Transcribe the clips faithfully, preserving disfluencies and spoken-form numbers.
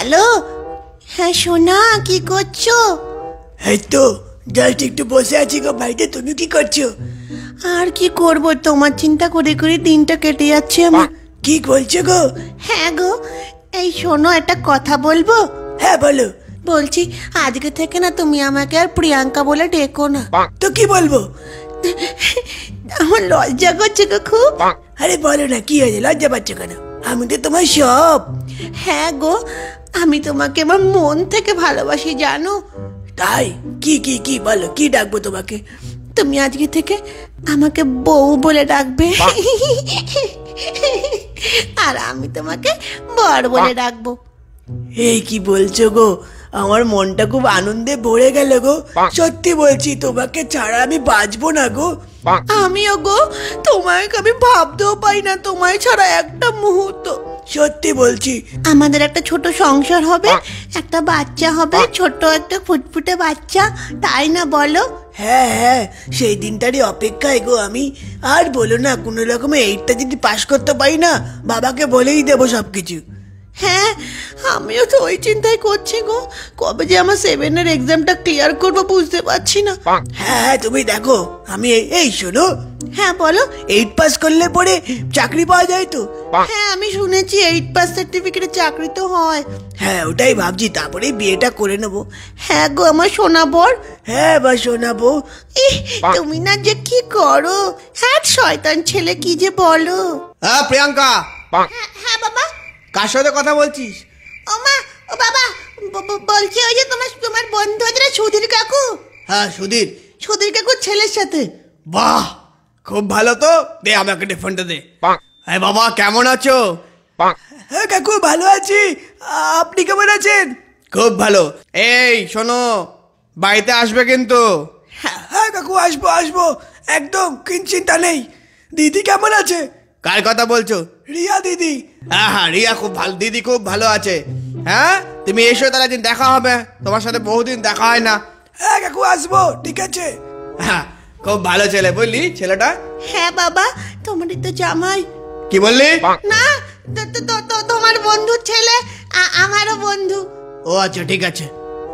Hello, হ্যাঁ সোনা, কি করছো? এই তো জাস্ট একটু বসে আছি গো বাড়িতে। তুমি কি করছো? আর কি করব, তোমার চিন্তা করে করে দিনটা কেটে যাচ্ছে আমার। কি বলছো গো? হ্যাঁ গো, এই শোনো, একটা কথা বলবো? হ্যাঁ বলো। বলছি, আজকে থেকে না তুমি আমাকে আর প্রিয়াঙ্কা বলে ডেকো না। তো কি বলবো? আমার লজ্জা করছে গো খুব। আরে বলো না, কি হয়েছে? লজ্জা পাচ্ছ কেন? আমি তো তোমার সব। হ্যাঁ গো, আমি তোমাকে আমার মন থেকে ভালোবাসি, জানো? তাই? কি কি কি বলো, কি ডাকবো তোমাকে? তুমি আজকে থেকে আমাকে বউ বলে ডাকবে, আর আমি তোমাকে বর বলে ডাকবো। এই কি বলছো গো? আমার মনটা খুব আনন্দে ভরে গেল গো। সত্যি বলছি, তোমাকে ছাড়া আমি বাঁচবো না গো। আমিও গো, তোমাকে আমি ভাবতেও পারি না তোমায় ছাড়া একটা মুহূর্ত। সত্যি বলছি। আমাদের একটা ছোট সংসার হবে, একটা বাচ্চা হবে, ছোট একটা ফুটফুটে বাচ্চা, তাই না বলো? হ্যাঁ হ্যাঁ, সেই দিনটারই অপেক্ষায় গো আমি। আর বলো না, কোনো রকমে এইটটা যদি পাশ করতে পারি না, বাবাকে বলেই দেবো সবকিছু। হ্যাঁ, আমিও তো ওই চিন্তাই করছি গো, কবে যে আমার সেভেনের এক্সামটা ক্লিয়ার করবো বুঝতে পারছি না। হ্যাঁ হ্যাঁ, তুমি দেখো, আমি এই শোনো। হ্যাঁ বলো। এইট পাস করলে পরে চাকরি পাওয়া যায় তো? হ্যাঁ, আমি শুনেছি এইট পাস সার্টিফিকেটে চাকরি তো হয়। হ্যাঁ, ওটাই ভাবছি, তারপরে বিয়েটা করে নেবো। হ্যাঁ গো আমার সোনা বর। হ্যাঁ বা শোনাবো। তুমি না যে কি করো, হ্যাঁ শয়তান ছেলে, কি যে বলো। হ্যাঁ প্রিয়াঙ্কা। হ্যাঁ বাবা। কার সাথে কথা বলছিস? ও মা, ও বাবা, বলছি ওই যে তোমার তোমার বন্ধু আছে না, সুধীর কাকু। হ্যাঁ সুধীর। সুধীর কাকুর ছেলের সাথে। বাহ, খুব ভালো তো। দে আমাকে ফোনটা দে। এই বাবা, কেমন আছো? হ্যাঁ কাকু, ভালো আছি। আপনি কেমন আছেন? খুব ভালো। এই শোনো, বাড়িতে আসবে কিন্তু। হ্যাঁ কাকু, আসবো আসবো, একদম চিন্তা নেই। দিদি কেমন আছে? কার কথা বলছো? রিয়া দিদি। হ্যাঁ হ্যাঁ, রিয়া খুব ভালো, দিদি খুব ভালো আছে। হ্যাঁ, তুমি এসো, তাহলে দিন দেখা হবে। তোমার সাথে বহুদিন দেখা হয় না। হ্যাঁ কাকু, আসবো, ঠিক আছে। হ্যাঁ, খুব ভালো ছেলে, বুঝলি ছেলেটা? হ্যাঁ বাবা, তোমারই তো জামাই। কি বললি? না, তোমার বন্ধু ছেলে, আমারও বন্ধু। ও আচ্ছা, ঠিক আছে।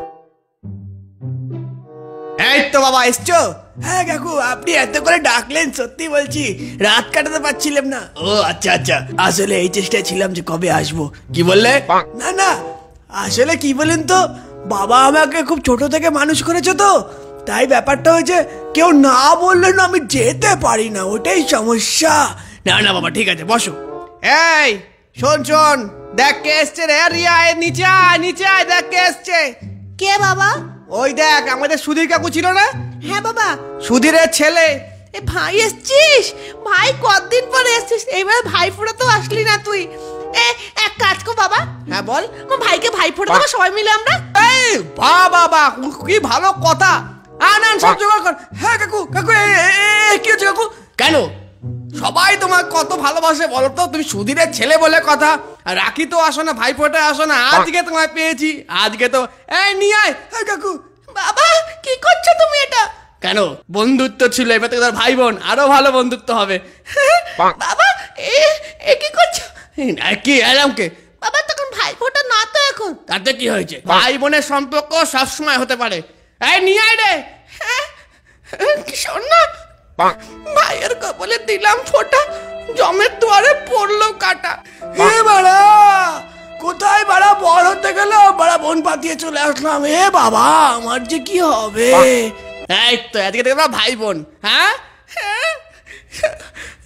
এই তো বাবা, এসছো? হ্যাঁ কাকু, আপনি এত করে ডাকলেন, সত্যি বলছি রাত কাটাতে পারছিলাম না। ও আচ্ছা আচ্ছা। আসলে এই চেষ্টায় ছিলাম যে কবে আসবো। কি বললে? না না, আসলে কি বলেন তো, বাবা আমাকে খুব ছোট থেকে মানুষ করেছে তো, তাই ব্যাপারটা হয়েছে, কেউ না বললে না আমি যেতে পারি না, ওটাই সমস্যা। না না বাবা, ঠিক আছে, বসো। এই শোন শোন, দেখ কে এসছে রে। রিয়া, নিচে আয়, নিচে আয়, দেখ কে এসছে। কে বাবা? ওই দেখ, আমাদের সুধীর কাকু ছিল না? হ্যাঁ বাবা। সুধীরের ছেলে। এ ভাই এসছিস? ভাই কতদিন পরে এসছিস, এইবার ভাই ফোড়া তো আসলি না তুই। এ এক কাজ কর বাবা। হ্যাঁ বল। আমার ভাইকে ভাই ফোড়া দেবো সবাই মিলে আমরা। এই বাহ বাবা, কি ভালো কথা। আন আন, সব জোগাড় কর। হ্যাঁ কাকু, কাকু কি হচ্ছে কাকু? কেন সবাই তোমার কত ভালোবাসে বলো তো, তুমি সুধীরের ছেলে বলে কথা। রাখি তো আসো না, ভাই ফোঁটা আসো না, আজকে তোমায় পেয়েছি, আজকে তো। এই নিয়ে আয়। হ্যাঁ কাকু। বাবা কি করছো তুমি এটা? কেন, বন্ধুত্ব ছিল, এবার তো ভাই বোন, আরো ভালো বন্ধুত্ব হবে। বাবা এ কি করছো? কি এরমকে? বাবা তখন ভাই ফোঁটা না তো এখন। তাতে কি হয়েছে, ভাই বোনের সম্পর্ক সবসময় হতে পারে। এই নিয়ে আয় রে। হ্যাঁ শোন না, ভাইয়ের কপালে দিলাম ফোঁটা, জমের দুয়ারে পড়লো কাটা। এ বাড়া, কোথায় বাড়া বড় হতে গেল, বাড়া বোন পাতিয়ে চলে আসলাম। এ বাবা, আমার যে কি হবে। এই তো আজকে থেকে ভাই বোন। হ্যাঁ